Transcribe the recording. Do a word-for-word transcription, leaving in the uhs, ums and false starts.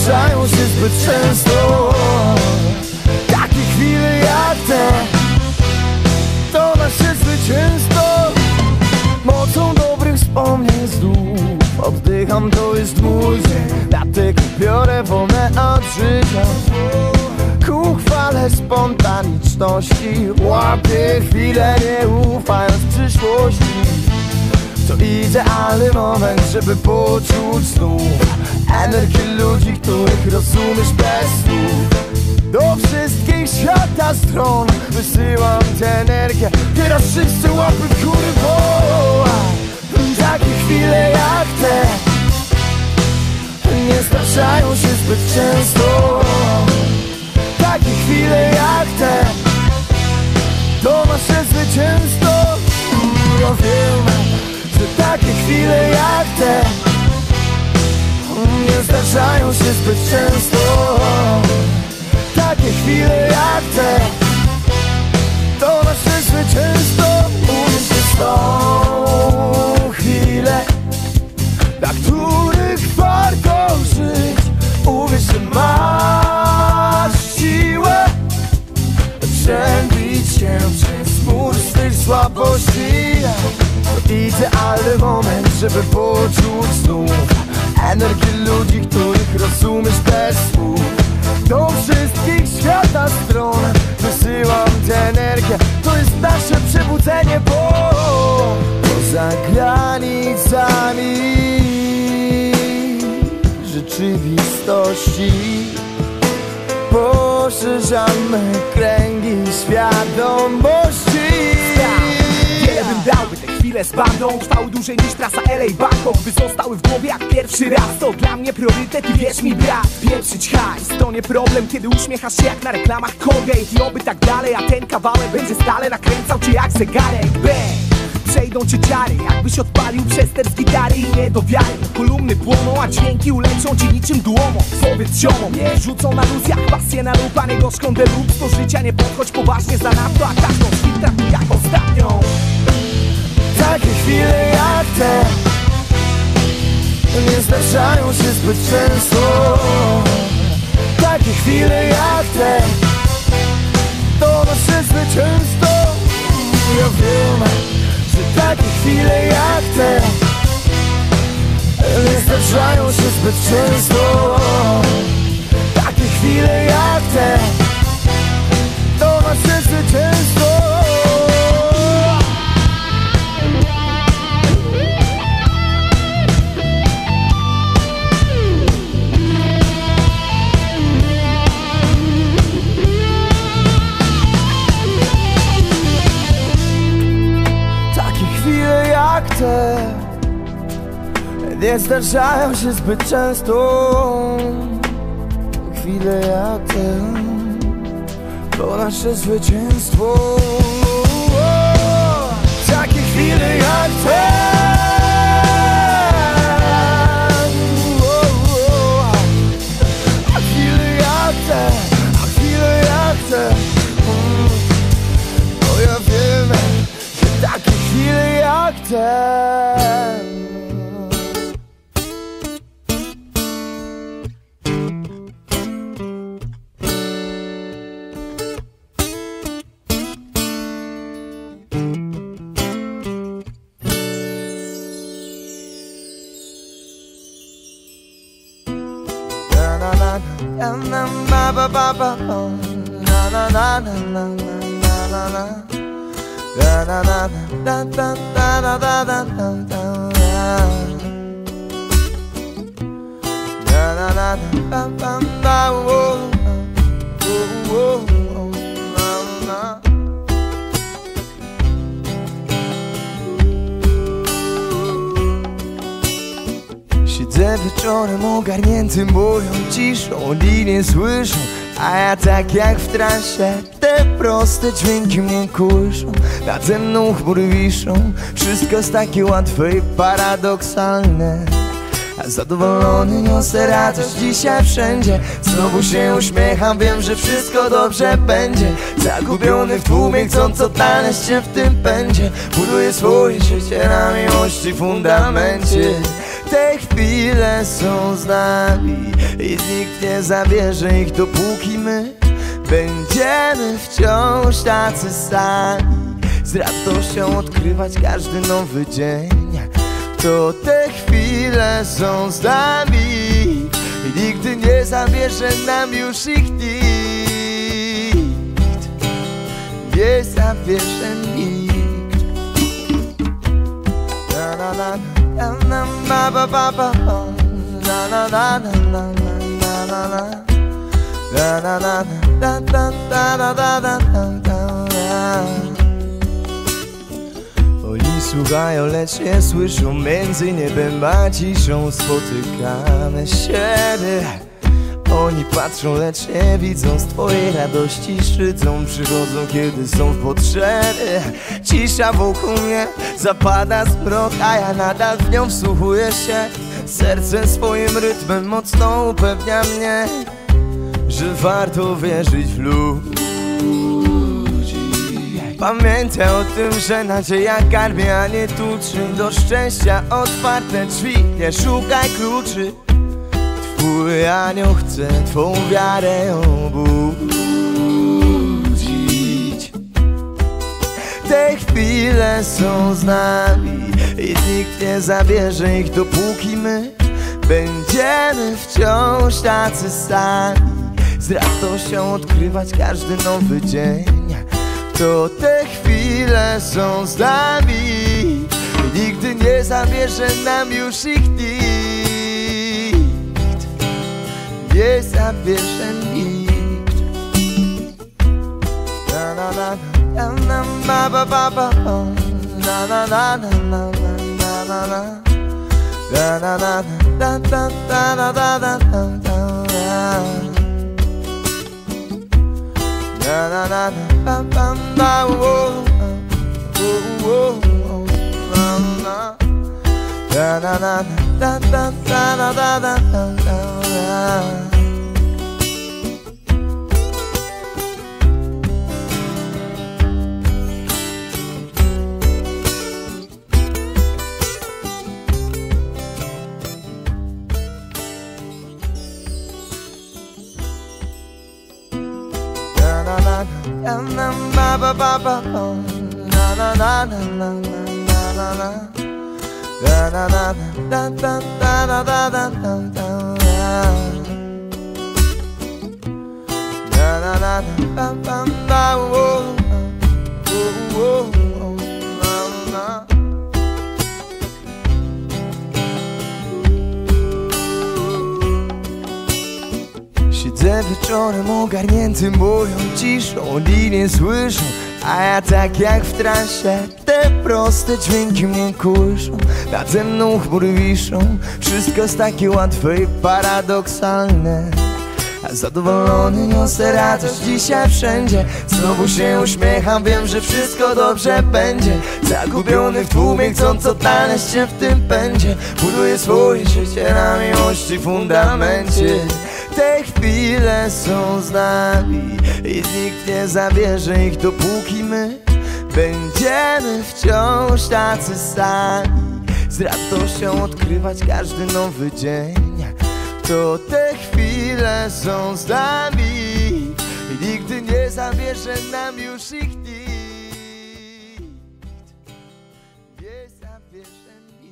zdarzają się zbyt często. Takie chwile jak te to nasze zwycięstwo. Mocą dobrych wspomnień znów oddycham, to jest mój dzień. Dlatego biorę wolne od życia ku chwale spontaniczności. Łapię chwilę, nie ufając przyszłości. To idealny moment, żeby poczuć znów energię ludzi, których rozumiesz bez słów. Do wszystkich świata stron wysyłam tę energię. Teraz wszyscy łapy w górę, bo takie chwile jak te nie zdarzają się zbyt często. Takie chwile jak te to nasze zwycięstwo. Ja wiem, że takie chwile jak te nie zdarzają się zbyt często. Takie chwile jak te to nasze zwycięstwo. Uwierz w tą chwilę, dla których warto żyć. Uwierz, że masz siłę przebić się przez mur swych słabości. To idealny moment, żeby poczuć znów energię ludzi, których rozumiesz bez słów. Do wszystkich świata stron wysyłam tę energię. To jest nasze przebudzenie, bo poza granicami rzeczywistości poszerzamy kręgi świadomości. Wiele bym dałby te chwile z bandą, trwały dłużej niż trasa L A Bangkok, by zostały w głowie jak pierwszy raz. To dla mnie priorytet i wierz mi brat, pieprzyć hajs to nie problem, kiedy uśmiechasz się jak na reklamach Colgate. I oby tak dalej, a ten kawałek będzie stale nakręcał cię jak zegarek. Bang! Przejdą cię ciary, jakbyś odpalił przester z gitary i nie do wiary. Kolumny płoną, a dźwięki uleczą ci niczym dłomą. Powiedz ziomom, nie rzucą na luz jak pasję na lub, a nie gorzką deluxe. Do życia nie podchodź poważnie zanadto, a każdą z nich traktuj jak ostatnią. Takie chwile jak te nie zdarzają się zbyt często. Takie chwile jak te to nasze zwycięstwo. Ja wiem, że takie chwile jak te nie zdarzają się zbyt często. Takie chwile jak te to nasze zwycięstwo. Jak te nie zdarzają się zbyt często. Chwile jak te to nasze zwycięstwo. Takie chwile jak te a chwile jak te, a chwile jak te to ja wiem, że takie chwile jak te. Na na na na ba ba ba ba na na na na na na na. Da da da da da da da da da da da da da da da oh oh oh na. Siedzę wieczorem ogarnięty moją ciszą, oni nie słyszą, a ja tak jak w transie. Te proste dźwięki mnie kuszą, nade mną chmury wiszą. Wszystko jest takie łatwe i paradoksalne, a zadowolony niosę radość dzisiaj wszędzie. Znowu się uśmiecham, wiem, że wszystko dobrze będzie. Zagubiony w tłumie, chcąc odnaleźć się w tym pędzie, buduję swoje życie na miłości fundamencie. Te chwile są z nami i nikt nie zabierze ich, dopóki my będziemy wciąż tacy sami. Z radością odkrywać każdy nowy dzień. To te chwile są z nami i nigdy nie zabierze nam już ich nikt. Nie zabierze nikt. Na na na na na ba ba ba na na na na na na na na na na na da da da da da da da. Oni słuchają, lecz nie słyszą, między niebem a ciszą spotykamy siebie. Oni patrzą, lecz nie widzą, z twojej radości szydzą. Przychodzą, kiedy są w potrzebie. Cisza wokół mnie, zapada zmrok, a ja nadal w nią wsłuchuję się. Serce swoim rytmem mocno upewnia mnie, że warto wierzyć w ludzi. Pamiętaj o tym, że nadzieja karmie, a nie tuczy. Do szczęścia otwarte drzwi, nie szukaj kluczy. Twój anioł chce twą wiarę obudzić. Te chwile są z nami i nikt nie zabierze ich, dopóki my będziemy wciąż tacy sami. Z radością odkrywać każdy nowy dzień. To te chwile są z nami i nigdy nie zabierze nam już ich nikt. Nie zabierze nikt. Na na na na na na ba ba ba na na na na na na na na na na na da da da da da da da. Na na na na na na wo wo wo na na na na na da da da da da da. Na na na ba ba ba na na na na na na na na na na na da da da da da da da. Na na na ba ba ba wo wo wo na na. Siedzę wieczorem ogarnięty moją ciszą, oni nie słyszą, a ja tak jak w transie. Te proste dźwięki mnie kuszą, nade mną chmury wiszą. Wszystko jest takie łatwe i paradoksalne, a zadowolony niosę radość dzisiaj wszędzie. Znowu się uśmiecham, wiem, że wszystko dobrze będzie. Zagubiony w tłumie, chcąc odnaleźć się w tym pędzie. Buduję swoje życie na miłości fundamencie. Te chwile są z nami i nikt nie zabierze ich, dopóki my będziemy wciąż tacy sami. Z radością odkrywać każdy nowy dzień. To te chwile są z nami i nigdy nie zabierze nam już ich nikt. Nie zabierze nikt.